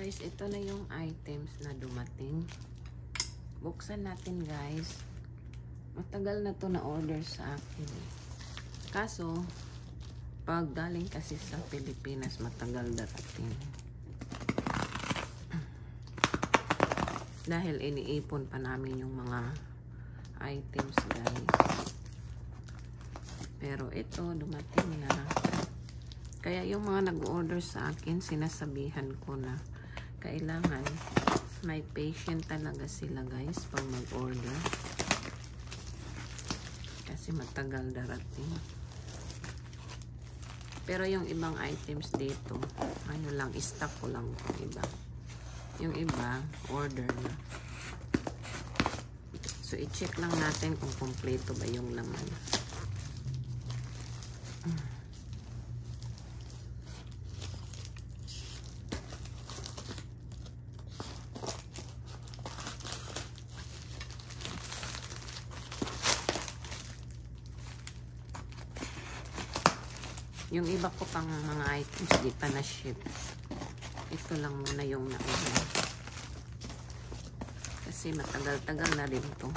guys, ito na yung items na dumating. Buksan natin guys. Matagal na to na order sa akin. Kaso, pag galing kasi sa Pilipinas, matagal darating. Dahil iniipon pa namin yung mga items guys. Pero ito, dumating na. Kaya yung mga nag-order sa akin, sinasabihan ko na kailangan may patient talaga sila guys pag mag-order. Kasi matagal darating. Pero yung ibang items dito, ano lang, stock ko lang yung iba. Yung iba, order na. So, i-check lang natin kung kompleto ba yung laman. Yung iba ko pang mga items di pa na ship. Ito lang muna yung nauna. Kasi matagal-tagal na rin to.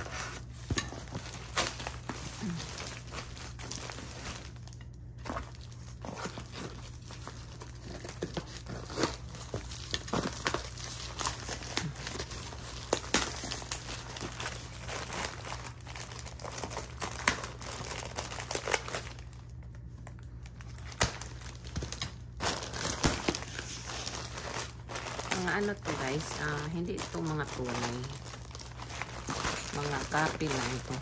Mga ano to guys, hindi ito mga tunay. Mga copy lang to.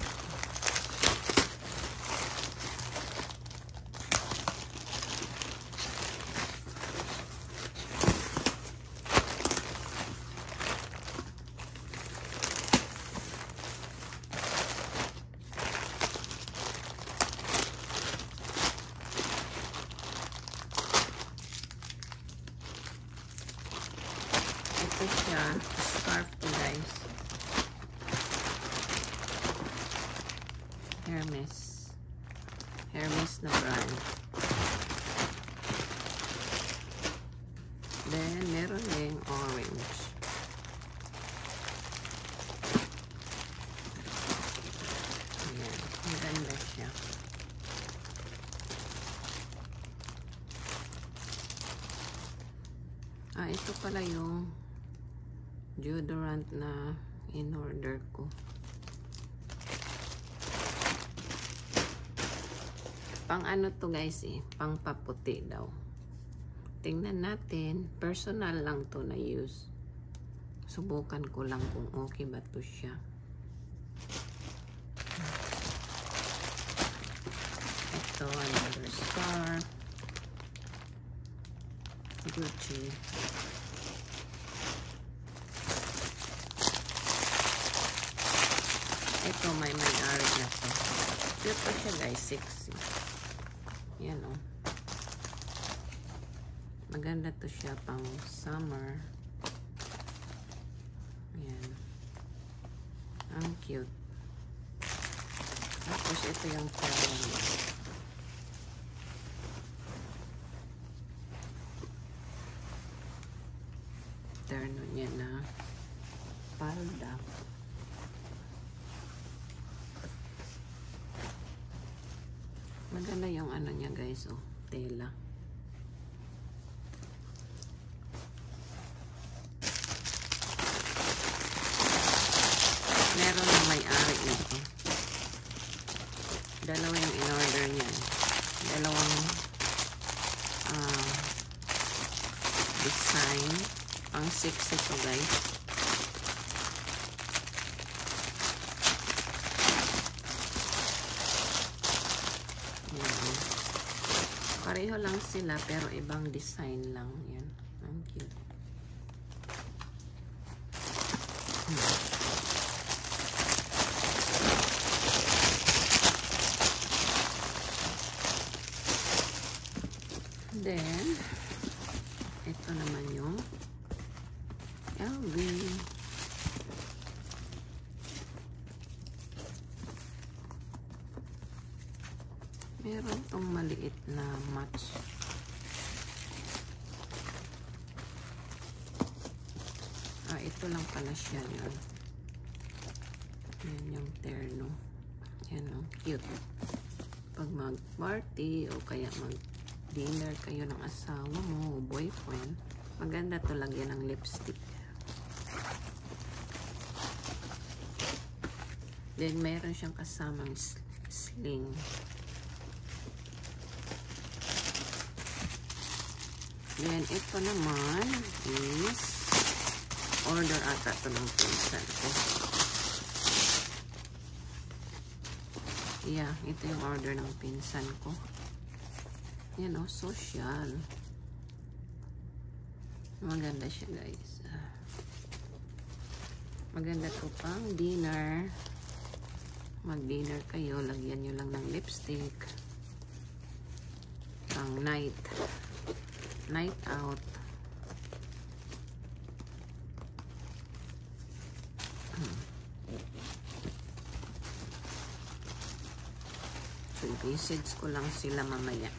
Ito siya, scarf to guys. Hermes na brand. Then, meron din orange. Ayan, maganda siya. Ito pala yung deodorant na in-order ko. Pang ano to guys pang paputi daw. Tingnan natin, personal lang to na use. Subukan ko lang kung okay ba to siya. Ito, another scarf. Gucci. Ito, may-ari na to. Cute pa siya guys, sexy. Yan o. Maganda to siya pang summer. Yan. Ang cute. Tapos ito yung color niya. Terno niya na palda. Maganda yung ano niya guys, tela. Meron na may-ari nito. Dalawa yung in-order niya. Dalawang design. Ang sexy to guys. Pareho lang sila pero ibang design lang. Yan. Ang cute. Then, ito naman yung LV. Meron tong maliit na match. ito lang pala siya yun. Yan yung terno. Yan o, cute. Pag mag-party o kaya mag-dinner kayo ng asawa mo o boyfriend, maganda to lagyan ng lipstick. Then, mayroon siyang kasamang sling. Then, ito naman is order ata ito ng pinsan ko. Yeah, ito yung order ng pinsan ko. Yan o, social. Maganda siya, guys. Maganda to pang dinner. Mag-dinner kayo, lagyan nyo lang ng lipstick. Pang night out. So, i-message ko lang sila mamaya.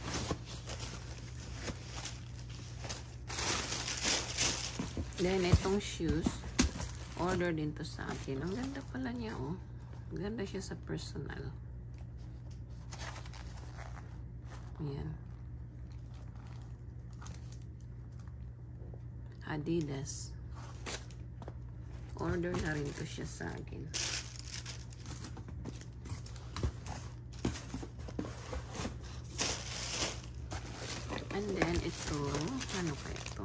Then, itong shoes, order din to sa akin. Ang ganda pala niya, oh. Ganda siya sa personal. Ayan. Adidas. Order na rin to siya sa akin. And then, ito, ano kaya ito?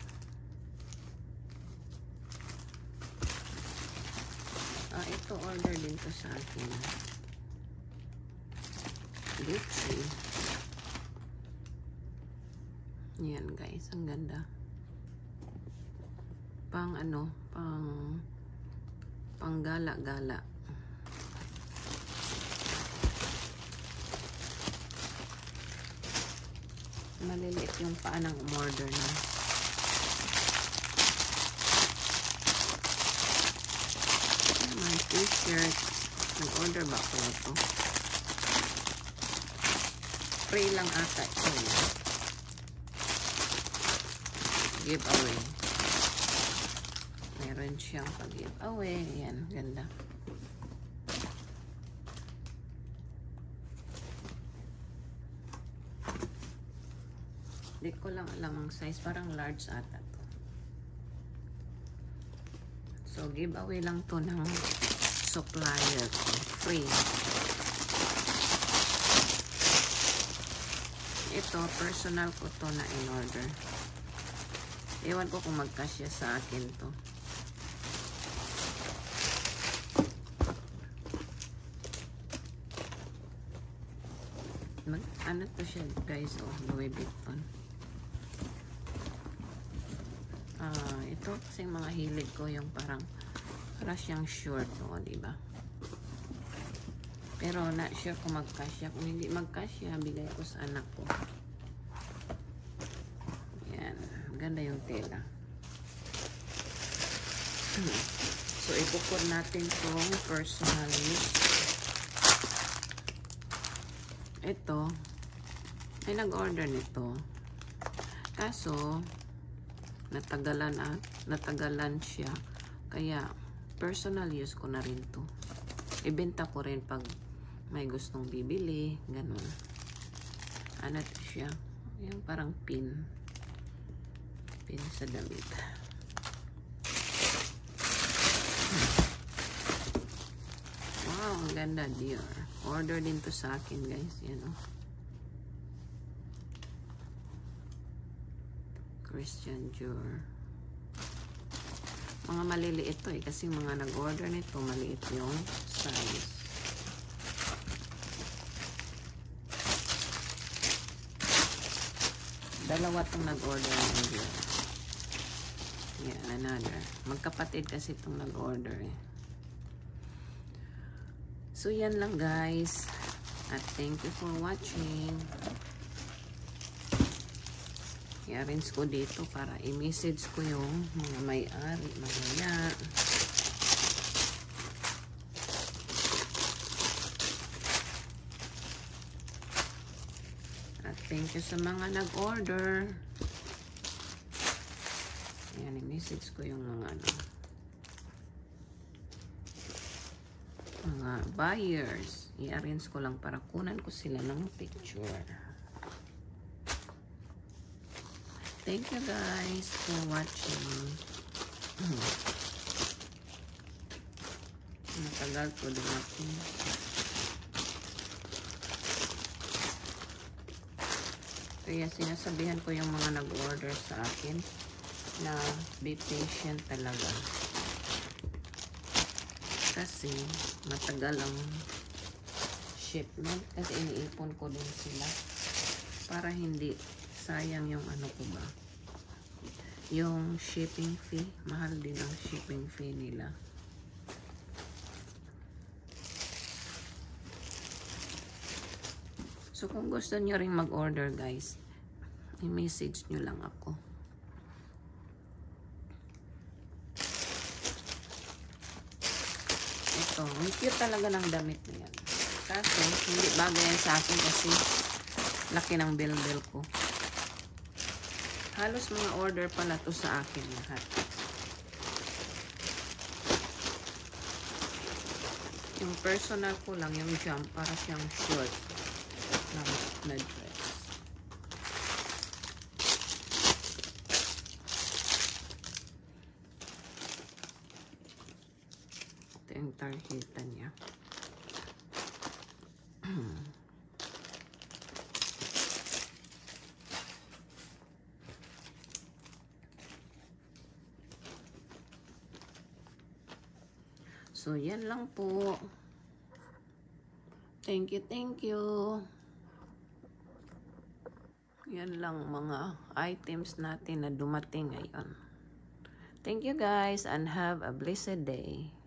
Ito, order din to sa akin. Gucci. Yan, guys. Ang ganda. Pang ano, pang gala-gala. Maliliit yung paa ng umorder na. My t-shirt. Nag-order ba ako ito? Free lang ata ito. Giveaway. Meron siyang pag-giveaway. Ayan, ganda. Hindi ko lang alam ang size. Parang large ata to. So, giveaway lang to ng supplier ko. Free. Ito, personal ko to na in-order. Ewan ko kung magkasya sa akin to. Ano to siya, guys? Oh, Louis Vuitton. Ito kasi mga hilig ko yung parang siyang short, oh, diba? Pero not sure kung magkasya. Kung hindi magkasya, bigay ko sa anak ko. Yan. Ganda yung tela. So, ipukod natin itong personal use. Ito, ay nag-order nito. Kaso, natagalan siya. Kaya, personal use ko na rin to. Ibenta ko rin pag may gustong bibili. Ganun. Ano to siya? Yung parang pin. Pin sa damit. Wow, ang ganda, dear. Order din to sa akin, guys. Yan, oh. Christian Dior. Mga maliliit to, eh. Kasi mga nag-order nito, maliit yung size. Dalawa itong nag-order ng Dior. Yeah, another. Magkapatid kasi itong nag-order, eh. So, yan lang, guys. At thank you for watching. I-arrange ko dito para i-message ko yung mga may-ari, mamaya. At thank you sa mga nag-order. Yan, i-message ko yung mga mga buyers. I-arrange ko lang para kunan ko sila ng picture. Thank you guys for watching. Matagal ko dumating. Kaya sinasabihan ko yung mga nag-order sa akin na be patient talaga. Kasi matagal ang shipment. Kasi iniipon ko din sila para hindi sayang yung ko ba. Yung shipping fee. Mahal din ang shipping fee nila. So kung gusto nyo ring mag-order guys, i-message nyo lang ako. Ito, ang cute talaga ng damit na yan. Kaso, hindi bagay yan sa akin kasi laki ng bill ko. Halos mga order pala to sa akin lahat. Yung personal ko lang, yung jump, para siyang short na dress. Ito yung tarjeta niya. So, yan lang po. Thank you, thank you. Yan lang mga items natin na dumating ngayon. Thank you guys and have a blessed day.